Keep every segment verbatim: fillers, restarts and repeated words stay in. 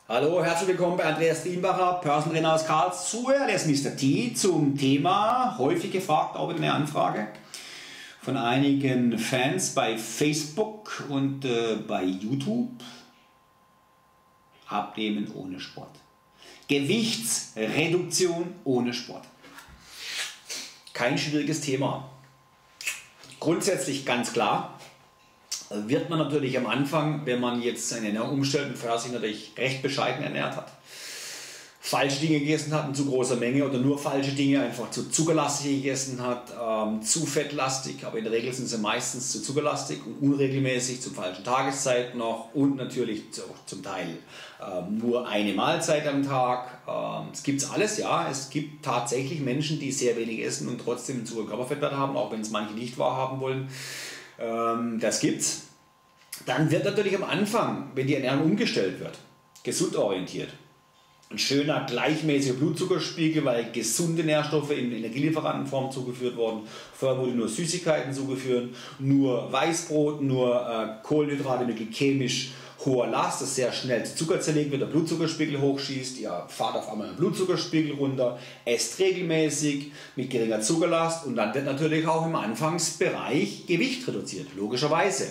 Hallo, herzlich willkommen bei Andreas Trienbacher, Personal Trainer aus Karlsruhe, alias Mister T, zum Thema, häufig gefragt, auch wieder eine Anfrage von einigen Fans bei Facebook und äh, bei YouTube. Abnehmen ohne Sport. Gewichtsreduktion ohne Sport. Kein schwieriges Thema. Grundsätzlich ganz klar. Wird man natürlich am Anfang, wenn man jetzt seine Ernährung umstellt und vorher sich natürlich recht bescheiden ernährt hat, falsche Dinge gegessen hat in zu großer Menge oder nur falsche Dinge, einfach zu zuckerlastig gegessen hat, ähm, zu fettlastig, aber in der Regel sind sie meistens zu zuckerlastig und unregelmäßig, zu falschen Tageszeiten noch und natürlich auch zum Teil ähm, nur eine Mahlzeit am Tag. Ähm, es gibt alles, ja, es gibt tatsächlich Menschen, die sehr wenig essen und trotzdem einen zu hohen Körperfettwert haben, auch wenn es manche nicht wahrhaben wollen. Das gibt's. Dann wird natürlich am Anfang, wenn die Ernährung umgestellt wird, gesund orientiert. Ein schöner, gleichmäßiger Blutzuckerspiegel, weil gesunde Nährstoffe in Energielieferantenform zugeführt wurden. Vorher wurde nur Süßigkeiten zugeführt, nur Weißbrot, nur äh, Kohlenhydrate mit glykämisch hoher Last, das sehr schnell zu Zucker zerlegt wird, der Blutzuckerspiegel hochschießt, ihr fahrt auf einmal den Blutzuckerspiegel runter, esst regelmäßig mit geringer Zuckerlast und dann wird natürlich auch im Anfangsbereich Gewicht reduziert, logischerweise.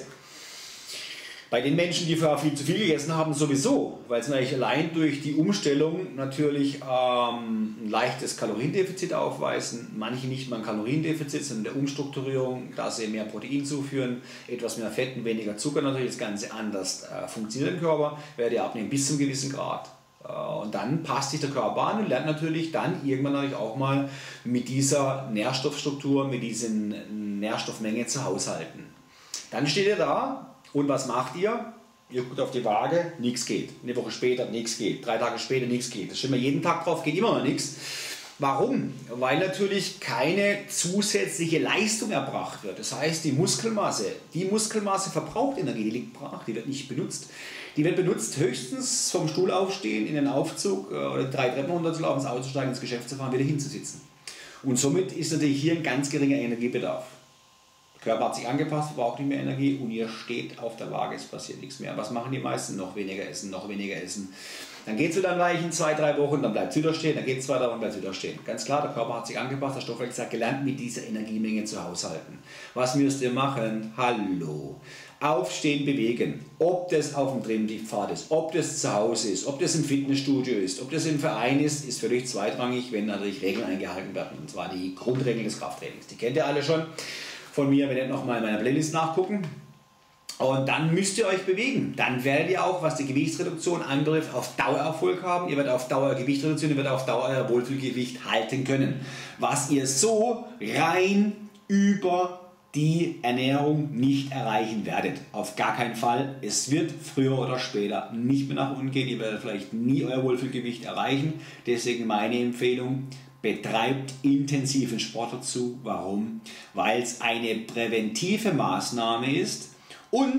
Bei den Menschen, die vorher viel zu viel gegessen haben, sowieso, weil sie natürlich allein durch die Umstellung natürlich ähm, ein leichtes Kaloriendefizit aufweisen. Manche nicht mal ein Kaloriendefizit, sondern der Umstrukturierung, da sie mehr Protein zuführen, etwas mehr Fett und weniger Zucker, natürlich das Ganze anders äh, funktioniert im Körper, werde abnehmen bis zu einem gewissen Grad. Äh, und dann passt sich der Körper an und lernt natürlich dann irgendwann natürlich auch mal mit dieser Nährstoffstruktur, mit diesen Nährstoffmenge zu haushalten. Dann steht ihr da. Und was macht ihr? Ihr guckt auf die Waage, nichts geht. Eine Woche später, nichts geht. Drei Tage später, nichts geht. Das stimmt wir jeden Tag drauf, geht immer noch nichts. Warum? Weil natürlich keine zusätzliche Leistung erbracht wird. Das heißt, die Muskelmasse, die Muskelmasse verbraucht Energie, die liegt brach, die wird nicht benutzt. Die wird benutzt höchstens vom Stuhl aufstehen, in den Aufzug oder drei Treppen runterzulaufen, ins Auto zu steigen, ins Geschäft zu fahren, wieder hinzusitzen. Und somit ist natürlich hier ein ganz geringer Energiebedarf. Der Körper hat sich angepasst, braucht nicht mehr Energie und ihr steht auf der Waage, es passiert nichts mehr. Was machen die meisten? Noch weniger essen, noch weniger essen. Dann geht es wieder gleich in zwei, drei Wochen, dann bleibt es wieder stehen, dann geht es zwei, drei Wochen, bleibt es wieder stehen. Ganz klar, der Körper hat sich angepasst, der Stoffwechsel hat gelernt, mit dieser Energiemenge zu haushalten. Was müsst ihr machen? Hallo. Aufstehen, bewegen. Ob das auf dem Trimmlichtpfad ist, ob das zu Hause ist, ob das im Fitnessstudio ist, ob das im Verein ist, ist völlig zweitrangig, wenn natürlich Regeln eingehalten werden. Und zwar die Grundregeln des Krafttrainings. Die kennt ihr alle schon von mir, wenn ihr nochmal in meiner Playlist nachgucken. Und dann müsst ihr euch bewegen. Dann werdet ihr auch, was die Gewichtsreduktion anbetrifft, auf Dauer Erfolg haben. Ihr werdet auf Dauer Gewicht reduzieren, ihr werdet auf Dauer euer Wohlfühlgewicht halten können. Was ihr so rein über die Ernährung nicht erreichen werdet. Auf gar keinen Fall. Es wird früher oder später nicht mehr nach unten gehen. Ihr werdet vielleicht nie euer Wohlfühlgewicht erreichen. Deswegen meine Empfehlung: Betreibt intensiven Sport dazu. Warum? Weil es eine präventive Maßnahme ist und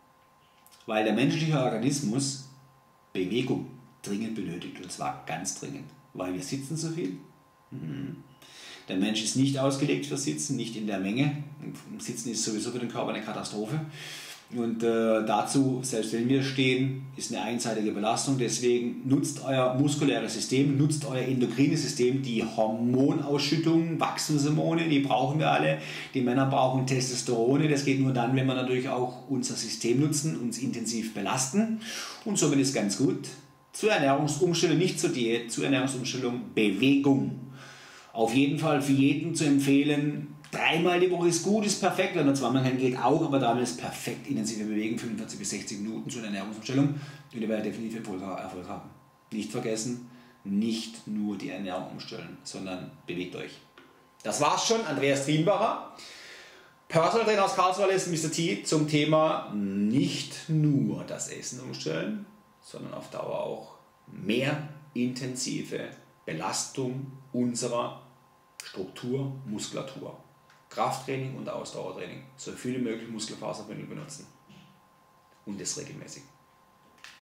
weil der menschliche Organismus Bewegung dringend benötigt. Und zwar ganz dringend. Weil wir sitzen so viel. Hm. Der Mensch ist nicht ausgelegt für Sitzen, nicht in der Menge. Sitzen ist sowieso für den Körper eine Katastrophe. Und äh, dazu, selbst wenn wir stehen, ist eine einseitige Belastung. Deswegen nutzt euer muskuläres System, nutzt euer endokrines System, die Hormonausschüttung, Wachstumshormone, die brauchen wir alle. Die Männer brauchen Testosterone. Das geht nur dann, wenn wir natürlich auch unser System nutzen, uns intensiv belasten. Und somit ist ganz gut. Zur Ernährungsumstellung, nicht zur Diät, zur Ernährungsumstellung Bewegung. Auf jeden Fall für jeden zu empfehlen. Dreimal die Woche ist gut, ist perfekt, wenn man zweimal kann, geht auch, aber damit ist perfekt intensive Bewegen, fünfundvierzig bis sechzig Minuten zur Ernährungsumstellung und ihr werdet definitiv Erfolg haben. Nicht vergessen, nicht nur die Ernährung umstellen, sondern bewegt euch. Das war's schon, Andreas Trienbacher, Personal Trainer aus Karlsruhe, ist Mister T, zum Thema nicht nur das Essen umstellen, sondern auf Dauer auch mehr intensive Belastung unserer Struktur, Muskulatur. Krafttraining und Ausdauertraining. So viele möglich Muskelfaserbündel benutzen. Und das regelmäßig.